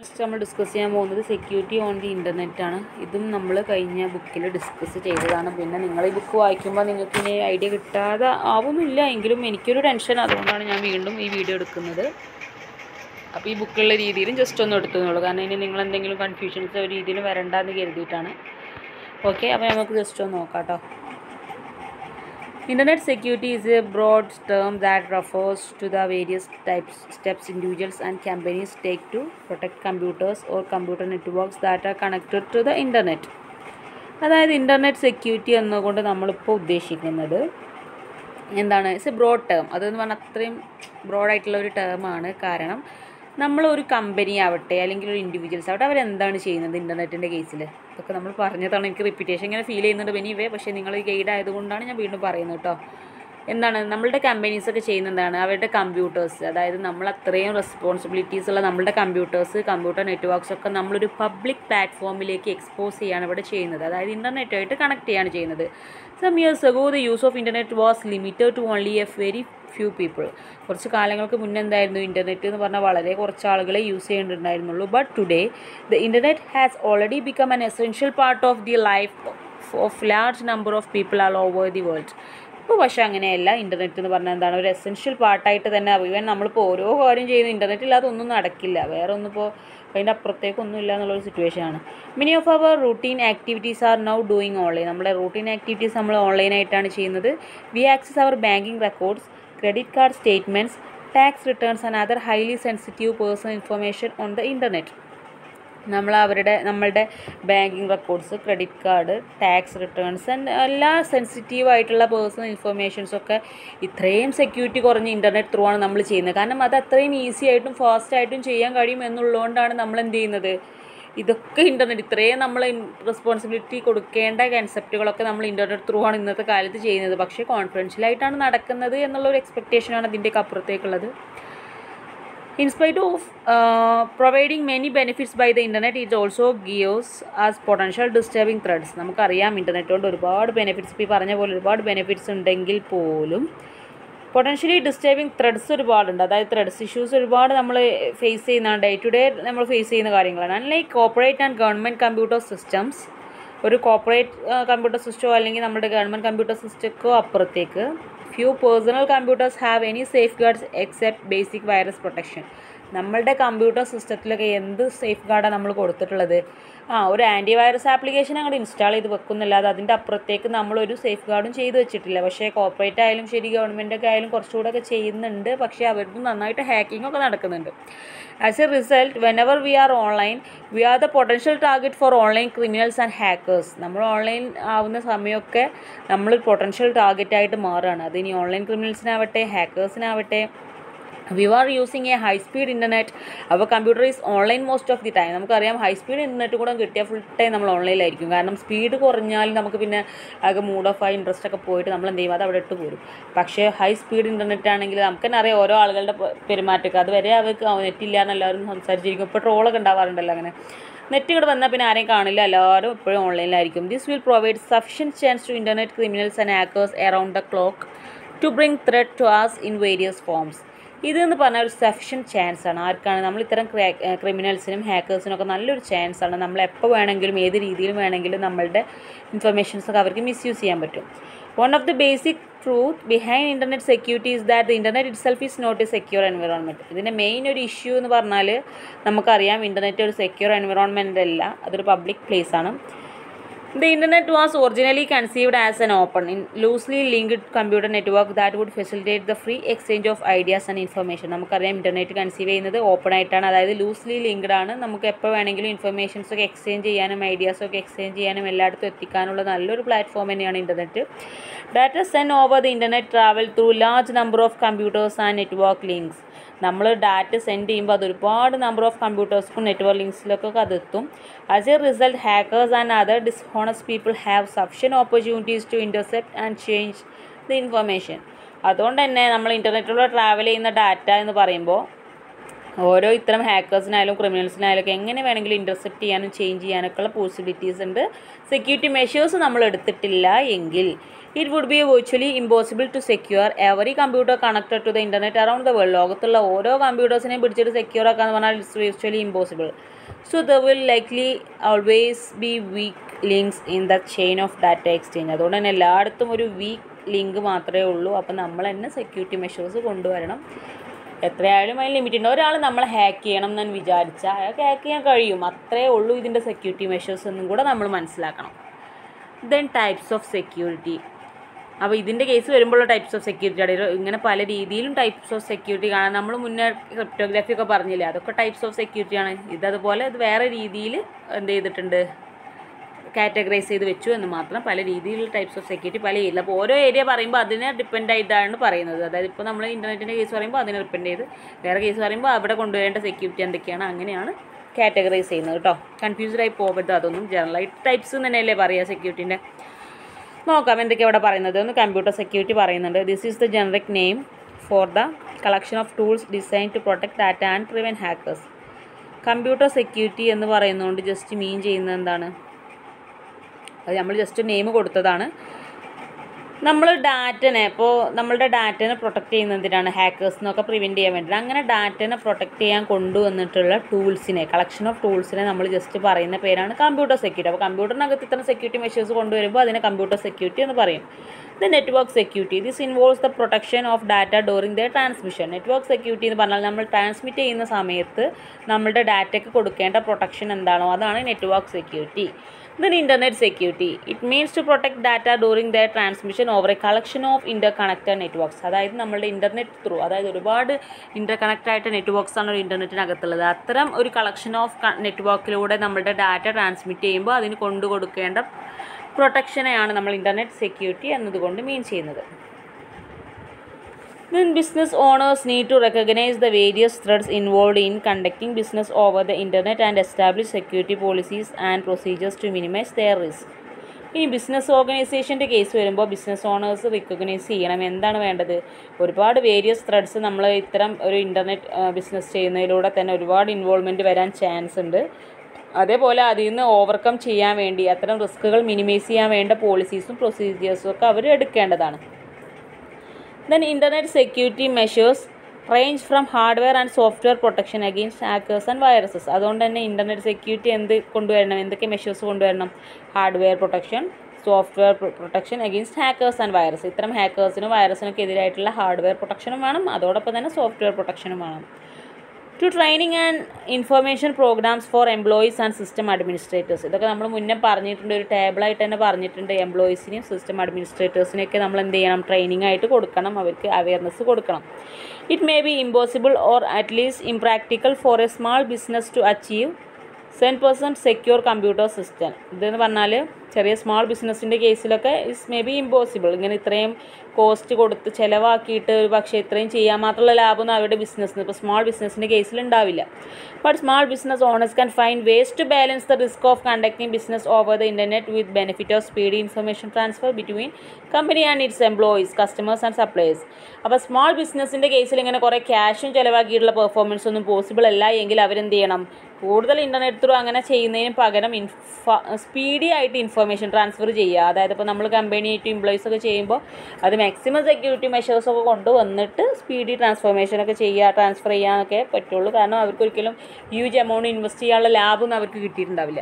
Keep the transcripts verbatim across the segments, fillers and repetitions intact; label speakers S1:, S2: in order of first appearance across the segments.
S1: Next നമ്മൾ discuss ചെയ്യാൻ പോകുന്നത് സെക്യൂരിറ്റി ഓൺ ദി ഇൻ്റർനെറ്റ് ആണ്. ഇതും നമ്മൾ കഴിഞ്ഞ ബുക്കിൽ ഡിസ്കസ് ചെയ്തതാണ്. പിന്നെ നിങ്ങൾ ഈ ബുക്ക് വായിക്കുമ്പോൾ നിങ്ങൾക്ക് ഇനി ഐഡിയ കിട്ടാതെ ആവുന്നില്ല എങ്കിലും എനിക്കൊരു ടെൻഷൻ, അതുകൊണ്ടാണ് ഞാൻ വീണ്ടും ഈ വീഡിയോ എടുക്കുന്നത്. അപ്പോൾ ഈ ബുക്കുള്ള രീതിയിലും ജസ്റ്റ് ഒന്ന് എടുത്തുന്നുള്ളൂ, കാരണം ഇനി നിങ്ങൾ എന്തെങ്കിലും കൺഫ്യൂഷൻസ് ഒരു രീതിയിൽ വരണ്ടെന്ന് കരുതിയിട്ടാണ്. ഓക്കെ, അപ്പോൾ നമുക്ക് ജസ്റ്റ് ഒന്ന് നോക്കാം കേട്ടോ. Internet security is a broad term that refers to the various types steps individuals and companies take to protect computers or computer networks that are connected to the internet. അതായത് internet security എന്നുകൊണ്ട് നമ്മളിപ്പോൾ ഉദ്ദേശിക്കുന്നത് എന്താണ്? It's a broad term. അതെന്ന് പറഞ്ഞാൽ അത്രയും ബ്രോഡായിട്ടുള്ള ഒരു ടേമാണ്. കാരണം നമ്മളൊരു കമ്പനി ആവട്ടെ അല്ലെങ്കിൽ ഒരു ഇൻഡിവിജ്വൽസ് ആവട്ടെ, അവരെന്താണ് ചെയ്യുന്നത് ഇൻ്റർനെറ്റിൻ്റെ കേസിൽ? ഇതൊക്കെ നമ്മൾ പറഞ്ഞതാണ്. എനിക്ക് റിപ്പീറ്റേഷൻ ഇങ്ങനെ ഫീൽ ചെയ്യുന്നുണ്ട് എനിവേ, പക്ഷേ നിങ്ങൾ ഗൈഡ് ആയതുകൊണ്ടാണ് ഞാൻ വീണ്ടും പറയുന്നത് കേട്ടോ. എന്താണ് നമ്മളുടെ കമ്പനീസൊക്കെ ചെയ്യുന്നതാണ് അവരുടെ കമ്പ്യൂട്ടേഴ്സ്, അതായത് നമ്മൾ അത്രയും റെസ്പോൺസിബിലിറ്റീസ് ഉള്ള നമ്മളുടെ കമ്പ്യൂട്ടേഴ്സ്, കമ്പ്യൂട്ടർ നെറ്റ്വർക്ക്സൊക്കെ നമ്മളൊരു പബ്ലിക് പ്ലാറ്റ്ഫോമിലേക്ക് എക്സ്പോസ് ചെയ്യാണ് ഇവിടെ ചെയ്യുന്നത്. അതായത് ഇൻ്റർനെറ്റുമായിട്ട് കണക്ട് ചെയ്യാണ് ചെയ്യുന്നത്. Some years ago the use of internet was limited to only a very few people. കുറച്ച് കാലങ്ങൾക്ക് മുന്നേ എന്തായിരുന്നു, ഇൻ്റർനെറ്റ് എന്ന് പറഞ്ഞാൽ വളരെ കുറച്ച് ആളുകളെ യൂസ് ചെയ്യേണ്ടിട്ടുണ്ടായിരുന്നുള്ളൂ. But today the internet has already become an essential part of the life of large number of people all over the world. ഇപ്പോൾ പക്ഷേ അങ്ങനെയല്ല. ഇൻ്റർനെറ്റ് എന്ന് പറഞ്ഞാൽ എന്താണ്, ഒരു എസെൻഷ്യൽ പാർട്ടായിട്ട് തന്നെ ഈവൻ നമ്മളിപ്പോൾ ഓരോ കാര്യം ചെയ്യുന്ന ഇൻ്റർനെറ്റ് ഇല്ലാതെ ഒന്നും നടക്കില്ല. വേറെ ഒന്നും ഇപ്പോൾ അതിൻ്റെ അപ്പുറത്തേക്കൊന്നും ഇല്ല എന്നുള്ളൊരു സിറ്റുവേഷനാണ്. Many of our routine activities are now doing online. നമ്മുടെ റൂട്ടീൻ ആക്ടിവിറ്റീസ് നമ്മൾ ഓൺലൈനായിട്ടാണ് ചെയ്യുന്നത്. We access our banking records, credit card statements, tax returns and other highly sensitive personal information on the internet. നമ്മൾ അവരുടെ നമ്മളുടെ banking records, credit card, tax returns and എല്ലാ sensitive ആയിട്ടുള്ള personal ഇൻഫർമേഷൻസൊക്കെ ഇത്രയും സെക്യൂരിറ്റി കുറഞ്ഞ ഇൻ്റർനെറ്റ് ത്രൂ ആണ് നമ്മൾ ചെയ്യുന്നത്. കാരണം അത് അത്രയും ഈസി ആയിട്ടും ഫാസ്റ്റ് ആയിട്ടും ചെയ്യാൻ കഴിയും എന്നുള്ളതുകൊണ്ടാണ് നമ്മൾ എന്ത് ചെയ്യുന്നത്, ഇതൊക്കെ ഇൻ്റർനെറ്റ് ഇത്രയും നമ്മൾ റെസ്പോൺസിബിലിറ്റി കൊടുക്കേണ്ട കൺസെപ്റ്റുകളൊക്കെ നമ്മൾ ഇൻ്റർനെറ്റ് ത്രൂ ആണ് ഇന്നത്തെ കാലത്ത് ചെയ്യുന്നത്. പക്ഷേ കോൺഫിഡൻഷ്യലായിട്ടാണ് നടക്കുന്നത് എന്നുള്ളൊരു എക്സ്പെക്റ്റേഷനാണ് ഇതിൻ്റെയൊക്കെ അപ്പുറത്തേക്കുള്ളത്. In spite of uh, providing many benefits by the internet, it also gives us potential disturbing threats. നമുക്കറിയാം ഇൻ്റർനെറ്റ് കൊണ്ട് ഒരുപാട് ബെനിഫിറ്റ്സ്, ഇപ്പോൾ ഈ പറഞ്ഞ പോലെ ഒരുപാട് ബെനിഫിറ്റ്സ് ഉണ്ടെങ്കിൽ പോലും പൊട്ടൻഷ്യലി ഡിസ്റ്റർബിങ് ത്രെഡ്സ് ഒരുപാടുണ്ട്. അതായത് ത്രെഡ്സ് ഇഷ്യൂസ് ഒരുപാട് നമ്മൾ ഫേസ് ചെയ്യുന്ന ഡേ ടു ഡേ നമ്മൾ ഫേസ് ചെയ്യുന്ന കാര്യങ്ങളാണ്. Unlike corporate and government computer systems, ഒരു കോർപ്പറേറ്റ് കമ്പ്യൂട്ടർ സിസ്റ്റമോ അല്ലെങ്കിൽ നമ്മുടെ ഗവൺമെൻറ് കമ്പ്യൂട്ടർ സിസ്റ്റമോ അപ്പുറത്തേക്ക് few personal computers have any safeguards except basic virus protection. നമ്മളുടെ കമ്പ്യൂട്ടർ സിസ്റ്റത്തിലൊക്കെ എന്ത് സേഫ് ഗാർഡാണ് നമ്മൾ കൊടുത്തിട്ടുള്ളത്? ആ ഒരു ആൻറ്റി വൈറസ് ആപ്ലിക്കേഷൻ അങ്ങോട്ട് ഇൻസ്റ്റാൾ ചെയ്ത് വെക്കുന്നില്ലാതെ അതിൻ്റെ അപ്പുറത്തേക്ക് നമ്മളൊരു സേഫ് ഗാർഡും ചെയ്ത് വെച്ചിട്ടില്ല. പക്ഷേ കോർപ്പറേറ്റ് ആയാലും ശരി ഗവൺമെൻറ്റൊക്കെ ആയാലും കുറച്ചുകൂടെ ഒക്കെ ചെയ്യുന്നുണ്ട്. പക്ഷേ അവർക്ക് നന്നായിട്ട് ഹാക്കിംഗ് ഒക്കെ നടക്കുന്നുണ്ട്. As a result whenever we are online we are the potential target for online criminals and hackers. നമ്മൾ ഓൺലൈൻ ആവുന്ന സമയമൊക്കെ നമ്മൾ പൊട്ടൻഷ്യൽ ടാർഗറ്റായിട്ട് മാറുകയാണ്. അതിനി ഓൺലൈൻ ക്രിമിനൽസിനാവട്ടെ ഹാക്കേഴ്സിനാവട്ടെ. We are using a high speed internet. Our computer is online most of the time. നമുക്കറിയാം ഹൈ സ്പീഡ് ഇൻ്റർനെറ്റ് കൂടെ കിട്ടിയാൽ ഫുൾ ടൈം നമ്മൾ ഓൺലൈനിലായിരിക്കും. കാരണം സ്പീഡ് കുറഞ്ഞാൽ നമുക്ക് പിന്നെ ആകെ മൂഡ് ഓഫ് ആയി ഇൻട്രസ്റ്റ് ഒക്കെ പോയിട്ട് നമ്മൾ എന്ത് ചെയ്യും, അത് അവിടെ ഇട്ട് പോരും. പക്ഷേ ഹൈ സ്പീഡ് ഇൻ്റർനെറ്റ് ആണെങ്കിൽ നമുക്ക് തന്നെ അറിയാം ഓരോ ആളുകളുടെ പെരുമാറ്റമൊക്കെ. അതുവരെ അവർക്ക് നെറ്റില്ല എന്ന് എല്ലാവരും സംസാരിച്ചിരിക്കും. ഇപ്പോൾ ട്രോളൊക്കെ ഉണ്ടാവാറുണ്ടല്ലോ അങ്ങനെ. നെറ്റ് ഇങ്ങോട്ട് വന്നാൽ പിന്നെ ആരെയും കാണില്ല, എല്ലാവരും എപ്പോഴും ഓൺലൈനിലായിരിക്കും. This will provide sufficient chance to internet criminals and hackers around the clock to bring threat to us in various forms. ഇതെന്ന് പറഞ്ഞാൽ ഒരു സഫിഷ്യൻറ്റ് ചാൻസ് ആണ്. ആർക്കാണ്? നമ്മൾ ഇത്തരം ക്രിമിനൽസിനും ഹാക്കേഴ്സിനും ഒക്കെ നല്ലൊരു ചാൻസ് ആണ്. നമ്മൾ എപ്പോൾ വേണമെങ്കിലും ഏത് രീതിയിലും വേണമെങ്കിലും നമ്മളുടെ ഇൻഫർമേഷൻസൊക്കെ അവർക്ക് മിസ്യൂസ് ചെയ്യാൻ പറ്റും. One of the basic truth behind internet security is that the internet itself is not a secure environment. ഇതിൻ്റെ മെയിൻ ഒരു ഇഷ്യൂ എന്ന് പറഞ്ഞാൽ നമുക്കറിയാം ഇൻ്റർനെറ്റ് ഒരു സെക്യൂർ എൻവിറോൺമെൻ്റ് അല്ല, അതൊരു പബ്ലിക് പ്ലേസ് ആണ്. The internet was originally conceived as an open, loosely linked computer network that would facilitate the free exchange of ideas and information. നമുക്കറിയാം ഇൻ്റർനെറ്റ് കൺസീവ് ചെയ്യുന്നത് ഓപ്പൺ ആയിട്ടാണ്, അതായത് ലൂസ്ലി ലിങ്ക്ഡ് ആണ്. നമുക്ക് എപ്പോൾ വേണമെങ്കിലും ഇൻഫർമേഷൻസൊക്കെ എക്സ്ചേഞ്ച് ചെയ്യാനും ഐഡിയാസൊക്കെ എക്സ്ചേഞ്ച് ചെയ്യാനും എല്ലായിടത്തും എത്തിക്കാനുള്ള നല്ലൊരു പ്ലാറ്റ്ഫോം തന്നെയാണ് internet. Data send over the internet travel through large number of computers and network links. നമ്മൾ ഡാറ്റ സെൻഡ് ചെയ്യുമ്പോൾ അത് ഒരുപാട് നമ്പർ ഓഫ് കമ്പ്യൂട്ടേഴ്സ്ക്കും നെറ്റ്വർക്ക് ലിങ്ക്സിലൊക്കെ അതെത്തും. As a result hackers and other dishonest people have sufficient opportunities to intercept and change the information. അതുകൊണ്ട് തന്നെ നമ്മൾ ഇൻ്റർനെറ്റിലൂടെ ട്രാവൽ ചെയ്യുന്ന ഡാറ്റ എന്ന് പറയുമ്പോൾ ഓരോ ഇത്തരം ഹാക്കേഴ്സിനായാലും ക്രിമിനൽസിനായാലും ഒക്കെ എങ്ങനെ വേണമെങ്കിലും ഇൻ്റർസെപ്റ്റ് ചെയ്യാനും ചേഞ്ച് ചെയ്യാനൊക്കെ ഉള്ള പോസിബിലിറ്റീസ് ഉണ്ട്. സെക്യൂരിറ്റി മെഷേഴ്സ് നമ്മൾ എടുത്തിട്ടില്ല എങ്കിൽ it would be virtually impossible to secure every computer connected to the internet around the world. ലോകത്തുള്ള ഓരോ കമ്പ്യൂട്ടേഴ്സിനെയും പിടിച്ചിട്ട് സെക്യൂർ ആക്കാന്ന് പറഞ്ഞാൽ it's virtually impossible. So there will likely always be weak links in the chain of data exchange. അതുകൊണ്ട് തന്നെ എല്ലായിടത്തും ഒരു വീക്ക് ലിങ്ക് മാത്രമേ ഉള്ളൂ. അപ്പോൾ നമ്മൾ തന്നെ സെക്യൂരിറ്റി മെഷേഴ്സ് കൊണ്ടുവരണം. എത്രയായാലും അതിന് ലിമിറ്റ് ഉണ്ട്. ഒരാൾ നമ്മളെ ഹാക്ക് ചെയ്യണം എന്ന് വിചാരിച്ചാൽ അയാൾക്ക് ഹാക്ക് ചെയ്യാൻ കഴിയും. അത്രയേ ഉള്ളൂ ഇതിൻ്റെ സെക്യൂരിറ്റി മെഷേഴ്സ് എന്നും കൂടെ നമ്മൾ മനസ്സിലാക്കണം. Then types of security. അപ്പോൾ ഇതിൻ്റെ കേസ് വരുമ്പോഴുള്ള ടൈപ്സ് ഓഫ് സെക്യൂരിറ്റി ആണ്. ഇങ്ങനെ പല രീതിയിലും ടൈപ്സ് ഓഫ് സെക്യൂരിറ്റി കാണാം. നമ്മൾ മുന്നേ ക്രിപ്റ്റോഗ്രാഫി ഒക്കെ പറഞ്ഞില്ലേ, അതൊക്കെ ടൈപ്സ് ഓഫ് സെക്യൂരിറ്റി ആണ്. ഇതതുപോലെ ഇത് വേറെ രീതിയിൽ എന്ത് ചെയ്തിട്ടുണ്ട്, കാറ്റഗറൈസ് ചെയ്ത് വെച്ചു എന്ന് മാത്രം. പല രീതിയിലുള്ള ടൈപ്സ് ഓഫ് സെക്യൂരിറ്റി പല ഏരിയ. അപ്പോൾ ഓരോ ഏരിയ പറയുമ്പോൾ അതിനെ ഡിപ്പെൻഡ് ആയിട്ടാണ് പറയുന്നത്. അതായത് ഇപ്പോൾ നമ്മൾ ഇൻ്റർനെറ്റിൻ്റെ കേസ് പറയുമ്പോൾ അതിനെ ഡിപ്പെൻഡ് ചെയ്ത്, വേറെ കേസ് പറയുമ്പോൾ അവിടെ കൊണ്ടുവരേണ്ട സെക്യൂരിറ്റി എന്തൊക്കെയാണ്, അങ്ങനെയാണ് കാറ്റഗറൈസ് ചെയ്യുന്നത് കേട്ടോ. കൺഫ്യൂസ്ഡ് ആയി പോകരുത്. അതൊന്നും ജനറലായിട്ട് ടൈപ്സ് തന്നെയല്ലേ പറയുക സെക്യൂരിറ്റീൻ്റെ. നോക്കാം എന്തൊക്കെയാണ് ഇവിടെ പറയുന്നത്. ഒന്ന് കമ്പ്യൂട്ടർ സെക്യൂരിറ്റി പറയുന്നുണ്ട്. This is the generic name for the collection of tools design to protect data and prevent hackers. Computer security എന്ന് പറയുന്നതുകൊണ്ട് ജസ്റ്റ് മീൻ ചെയ്യുന്നത് എന്താണ്, അത് നമ്മൾ ജസ്റ്റ് നെയിം കൊടുത്തതാണ്. നമ്മൾ ഡാറ്റനെ, ഇപ്പോൾ നമ്മളുടെ ഡാറ്റനെ പ്രൊട്ടക്റ്റ് ചെയ്യുന്നതിനാണ് ഹാക്കേഴ്സിനൊക്കെ പ്രിവെൻറ്റ് ചെയ്യാൻ വേണ്ടിയിട്ട്. അങ്ങനെ ഡാറ്റനെ പ്രൊട്ടക്റ്റ് ചെയ്യാൻ കൊണ്ടുവന്നിട്ടുള്ള ടൂൾസിനെ, കളക്ഷൻ ഓഫ് ടൂൾസിനെ നമ്മൾ ജസ്റ്റ് പറയുന്ന പേരാണ് കമ്പ്യൂട്ടർ സെക്യൂരിറ്റി. അപ്പോൾ കമ്പ്യൂട്ടറിനകത്ത് ഇത്തരം സെക്യൂരിറ്റി മെഷേഴ്സ് കൊണ്ടുവരുമ്പോൾ അതിനെ കമ്പ്യൂട്ടർ സെക്യൂരിറ്റി എന്ന് പറയും. The network security. This involves the protection of data during the transmission. Network security എന്ന് പറഞ്ഞാൽ നമ്മൾ ട്രാൻസ്മിറ്റ് ചെയ്യുന്ന സമയത്ത് നമ്മളുടെ ഡാറ്റയ്ക്ക് കൊടുക്കേണ്ട പ്രൊട്ടക്ഷൻ എന്താണോ അതാണ് network security. Then internet security. It means to protect data during their transmission over a collection of interconnected networks. അതായത് നമ്മളുടെ ഇൻ്റർനെറ്റ് ത്രൂ, അതായത് ഒരുപാട് ഇൻ്റർ കണക്റ്റ് ആയിട്ട് നെറ്റ്വർക്ക്സ് ആണ് ഒരു ഇൻ്റർനെറ്റിനകത്തുള്ളത്. അത്തരം ഒരു കളക്ഷൻ ഓഫ് നെറ്റ്വർക്കിലൂടെ നമ്മളുടെ ഡാറ്റ ട്രാൻസ്മിറ്റ് ചെയ്യുമ്പോൾ അതിന് കൊണ്ടു കൊടുക്കേണ്ട പ്രൊട്ടക്ഷനെയാണ് നമ്മൾ ഇൻ്റർനെറ്റ് സെക്യൂരിറ്റി എന്നതുകൊണ്ട് മീൻ ചെയ്യുന്നത്. Then business owners need to recognize the various threats involved in conducting business over the internet and establish security policies and procedures to minimize their risk. ഇനി business ഓർഗനൈസേഷൻ്റെ case വരുമ്പോൾ ബിസിനസ് ഓണേഴ്സ് റിക്കഗ്നൈസ് ചെയ്യണം. എന്താണ് വേണ്ടത്, ഒരുപാട് various threads നമ്മൾ ഇത്തരം ഒരു ഇൻ്റർനെറ്റ് ബിസിനസ് ചെയ്യുന്നതിലൂടെ തന്നെ ഒരുപാട് ഇൻവോൾവ്മെൻറ്റ് വരാൻ ചാൻസ് ഉണ്ട്. അതേപോലെ അതിൽ നിന്ന് ഓവർകം ചെയ്യാൻ വേണ്ടി അത്തരം റിസ്കുകൾ മിനിമൈസ് ചെയ്യാൻ വേണ്ട പോളിസീസും പ്രൊസീജിയേഴ്സും ഒക്കെ അവർ എടുക്കേണ്ടതാണ്. Then internet security measures range from hardware and software protection against hackers and viruses. അതുകൊണ്ട് തന്നെ ഇൻ്റർനെറ്റ് സെക്യൂരിറ്റി എന്ത് കൊണ്ടുവരണം, എന്തൊക്കെ മെഷേഴ്സ് കൊണ്ടുവരണം, hardware protection, software protection against hackers and virus. ഇത്തരം ഹാക്കേഴ്സിനും വൈറസിനൊക്കെ എതിരായിട്ടുള്ള ഹാർഡ്വെയർ പ്രൊട്ടക്ഷനും വേണം, അതോടൊപ്പം തന്നെ സോഫ്റ്റ്വെയർ പ്രൊട്ടക്ഷനും വേണം. To training and information programmes for employees and system administrators. ഇതൊക്കെ നമ്മൾ മുന്നേ പറഞ്ഞിട്ടുണ്ട്, ഒരു ടേബിളായിട്ട് തന്നെ പറഞ്ഞിട്ടുണ്ട്. എംപ്ലോയീസിനെയും സിസ്റ്റം അഡ്മിനിസ്ട്രേറ്റേഴ്സിനെയൊക്കെ നമ്മൾ എന്ത് ചെയ്യണം, ട്രെയിനിങ് ആയിട്ട് കൊടുക്കണം, അവർക്ക് അവയർനെസ് കൊടുക്കണം. It may be impossible or at least impractical for a small business to achieve seven percent secure computer system. ഇതെന്ന് പറഞ്ഞാൽ ചെറിയ സ്മാൾ ബിസിനസ്സിൻ്റെ കേസിലൊക്കെ ഇറ്റ്സ് മേ ബി ഇമ്പോസിബിൾ. ഇങ്ങനെ ഇത്രയും കോസ്റ്റ് കൊടുത്ത് ചിലവാക്കിയിട്ട് ഒരു പക്ഷേ ഇത്രയും ചെയ്യാൻ മാത്രമുള്ള ലാഭമൊന്നും അവരുടെ ബിസിനസ്സിന്, ഇപ്പോൾ സ്മാൾ ബിസിനസ്സിൻ്റെ കേസിൽ ഉണ്ടാവില്ല. But small business owners can find ways to balance the risk of conducting business over the internet with benefit of speedy information transfer between company and its employees, customers and suppliers. അപ്പോൾ small ബിസിനസ്സിൻ്റെ കേസിൽ ഇങ്ങനെ കുറേ ക്യാഷും ചിലവാക്കിയിട്ടുള്ള performance ഒന്നും possible അല്ല എങ്കിൽ അവരെന്ത് ചെയ്യണം, കൂടുതൽ ഇൻ്റർനെറ്റ് ത്രൂ അങ്ങനെ ചെയ്യുന്നതിന് പകരം ഇൻഫ സ്പീഡി ആയിട്ട് ഇൻഫർമേഷൻ ട്രാൻസ്ഫർ ചെയ്യുക. അതായത് ഇപ്പോൾ നമ്മൾ കമ്പനിയായിട്ട് എംപ്ലോയീസ് ഒക്കെ ചെയ്യുമ്പോൾ അത് മാക്സിമം സെക്യൂരിറ്റി മെഷേഴ്സൊക്കെ കൊണ്ടുവന്നിട്ട് സ്പീഡി ട്രാൻസ്ഫോർമേഷനൊക്കെ ചെയ്യുക, ട്രാൻസ്ഫർ ചെയ്യാനൊക്കെ പറ്റുള്ളൂ. കാരണം അവർക്കൊരിക്കലും ഹ്യൂജ് എമൗണ്ട് ഇൻവെസ്റ്റ് ചെയ്യാനുള്ള ലാഭമൊന്നും അവർക്ക് കിട്ടിയിട്ടുണ്ടാവില്ല.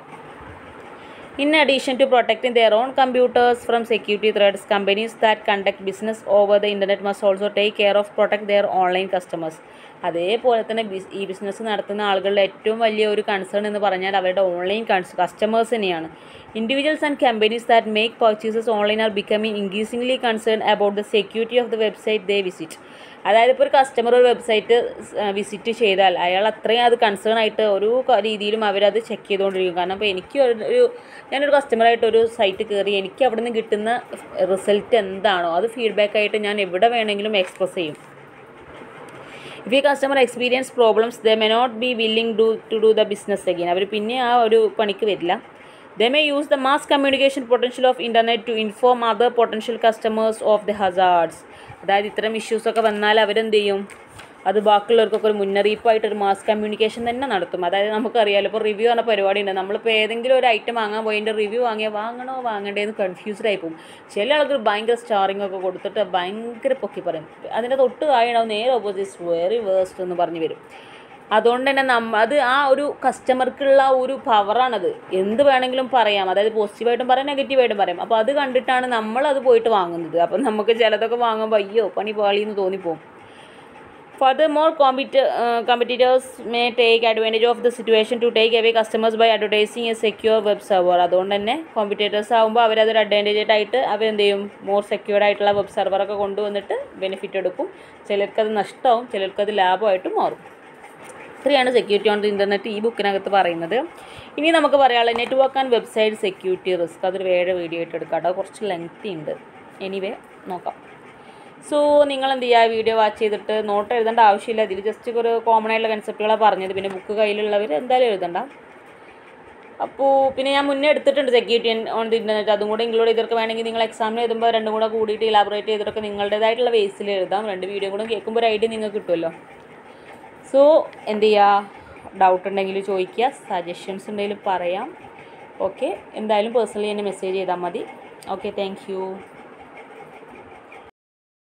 S1: In addition to protecting their own computers from security threats, companies that conduct business over the internet must also take care of protect their online customers. അതേപോലെ തന്നെ ഈ business നടത്തുന്ന ആളുകളുടെ ഏറ്റവും വലിയ ഒരു കൺസേൺ എന്ന് പറഞ്ഞാൽ അവരുടെ ഓൺലൈൻ കസ്റ്റമേഴ്സ് തന്നെയാണ്. Individuals and companies that make purchases online are becoming increasingly concern about the security of the website they visit. അതായത് ഇപ്പോൾ ഒരു കസ്റ്റമർ ഒരു വെബ്സൈറ്റ് വിസിറ്റ് ചെയ്താൽ അയാൾ അത്രയും അത് കൺസേൺ ആയിട്ട് ഓരോ രീതിയിലും അവരത് ചെക്ക് ചെയ്തുകൊണ്ടിരിക്കും. കാരണം ഇപ്പോൾ എനിക്ക് ഒരു ഞാനൊരു കസ്റ്റമറായിട്ട് ഒരു സൈറ്റ് കയറി എനിക്ക് അവിടെ നിന്ന് കിട്ടുന്ന റിസൾട്ട് എന്താണോ അത് ഫീഡ്ബാക്കായിട്ട് ഞാൻ എവിടെ വേണമെങ്കിലും എക്സ്പ്രസ് ചെയ്യും. ഇഫ് ഈ customer experience problems they may not be willing do to do the business again. അവർ പിന്നെ ആ ഒരു പണിക്ക് വരില്ല. They may use the mass communication potential of internet to inform other potential customers of the hazards. അതായത് ഇത്തരം ഇഷ്യൂസൊക്കെ വന്നാൽ അവരെന്ത് ചെയ്യും, അത് ബാക്കിയുള്ളവർക്കൊക്കെ ഒരു മുന്നറിയിപ്പായിട്ടൊരു മാസ് കമ്മ്യൂണിക്കേഷൻ തന്നെ നടത്തും. അതായത് നമുക്കറിയാമല്ലോ, ഇപ്പോൾ റിവ്യൂ എന്ന പരിപാടി ഉണ്ട്. നമ്മളിപ്പോൾ ഏതെങ്കിലും ഒരു ഐറ്റം വാങ്ങാൻ പോയി അതിൻ്റെ റിവ്യൂ വാങ്ങിയാൽ വാങ്ങണോ വാങ്ങണ്ടേന്ന് കൺഫ്യൂസ്ഡ് ആയി പോകും. ചില ആൾക്കാർ ഭയങ്കര സ്റ്റാറിംഗ് ഒക്കെ കൊടുത്തിട്ട് ഭയങ്കര പൊക്കി പറയും. അതിൻ്റെ തൊട്ട് താഴെയാവും നേരെ ഓപ്പോസിറ്റ് വെരി വേസ്റ്റ് എന്ന് പറഞ്ഞു വരും. അതുകൊണ്ട് തന്നെ നമ്മ അത് ആ ഒരു കസ്റ്റമർക്കുള്ള ഒരു പവറാണത്. എന്ത് വേണമെങ്കിലും പറയാം, അതായത് പോസിറ്റീവായിട്ടും പറയാം നെഗറ്റീവായിട്ടും പറയാം. അപ്പോൾ അത് കണ്ടിട്ടാണ് നമ്മളത് പോയിട്ട് വാങ്ങുന്നത്. അപ്പം നമുക്ക് ചിലതൊക്കെ വാങ്ങുമ്പോൾ അയ്യോ പണി പാളിയെന്ന് തോന്നിപ്പോവും. Furthermore, compet- uh, competitors may take advantage of the situation to take away customers by advertising a secure web server. അതുകൊണ്ട് തന്നെ കോമ്പറ്റേറ്റേഴ്സ് ആകുമ്പോൾ അവരതൊരു അഡ്വാൻറ്റേജ് ആയിട്ട് അവരെന്ത് ചെയ്യും, മോർ സെക്യൂർഡ് ആയിട്ടുള്ള വെബ് സെർവറൊക്കെ കൊണ്ടുവന്നിട്ട് ബെനിഫിറ്റ് എടുക്കും. ചിലർക്കത് നഷ്ടമാവും, ചിലർക്കത് ലാഭമായിട്ട് മാറും. ഇത്രയാണ് സെക്യൂരിറ്റി ഓൺ ദി ഇൻ്റർനെറ്റ് ഈ ബുക്കിനകത്ത് പറയുന്നത്. ഇനി നമുക്ക് പറയാനുള്ളത് network and website security risk. അതൊരു വേറെ വീഡിയോ ആയിട്ട് എടുക്കാം കേട്ടോ, കുറച്ച് ലെങ്തി ഉണ്ട്. എനിവേ നോക്കാം. സോ നിങ്ങൾ എന്ത് ചെയ്യുക, വീഡിയോ വാച്ച് ചെയ്തിട്ട് നോട്ട് എഴുതേണ്ട ആവശ്യമില്ല. ഇതിൽ ജസ്റ്റ് ഒരു കോമൺ ആയിട്ടുള്ള കൺസെപ്റ്റുകളാണ് പറഞ്ഞത്. പിന്നെ ബുക്ക് കയ്യിലുള്ളവർ എന്തായാലും എഴുതണ്ട. അപ്പോൾ പിന്നെ ഞാൻ മുന്നേ എടുത്തിട്ടുണ്ട് സെക്യൂരിറ്റി ഓൺ ദി ഇൻ്റർനെറ്റ്, അതും കൂടെ ഇൻക്ലൂഡ് ചെയ്തൊക്കെ വേണമെങ്കിൽ നിങ്ങൾ എക്സാമിന് എഴുതുമ്പോൾ രണ്ടും കൂടെ കൂടിയിട്ട് ഇലാബറേറ്റ് ചെയ്തിട്ടൊക്കെ നിങ്ങളുടേതായിട്ടുള്ള വേസിൽ എഴുതാം. രണ്ട് വീഡിയോ കൂടെ കേൾക്കുമ്പോൾ ഒരു ഐഡിയ നിങ്ങൾക്ക് കിട്ടുമല്ലോ. സോ എന്ത് ചെയ്യുക, ഡൗട്ട് ഉണ്ടെങ്കിൽ ചോദിക്കുക, സജഷൻസ് ഉണ്ടെങ്കിൽ പറയാം. ഓക്കെ, എന്തായാലും പേഴ്സണലി എന്നെ മെസ്സേജ് ചെയ്താൽ മതി. Okay, thank U.